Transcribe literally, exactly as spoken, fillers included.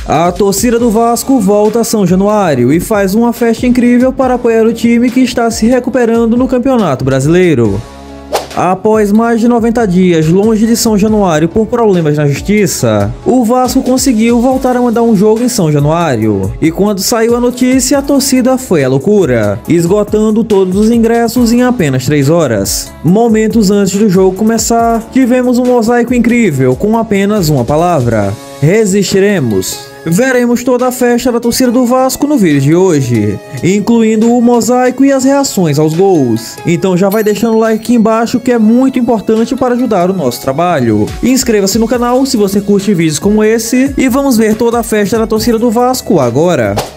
A torcida do Vasco volta a São Januário e faz uma festa incrível para apoiar o time que está se recuperando no Campeonato Brasileiro. Após mais de noventa dias longe de São Januário por problemas na justiça, o Vasco conseguiu voltar a mandar um jogo em São Januário. E quando saiu a notícia, a torcida foi à loucura, esgotando todos os ingressos em apenas três horas. Momentos antes do jogo começar, tivemos um mosaico incrível com apenas uma palavra: resistiremos. Veremos toda a festa da torcida do Vasco no vídeo de hoje, incluindo o mosaico e as reações aos gols. Então já vai deixando o like aqui embaixo, que é muito importante para ajudar o nosso trabalho. Inscreva-se no canal se você curte vídeos como esse e vamos ver toda a festa da torcida do Vasco agora.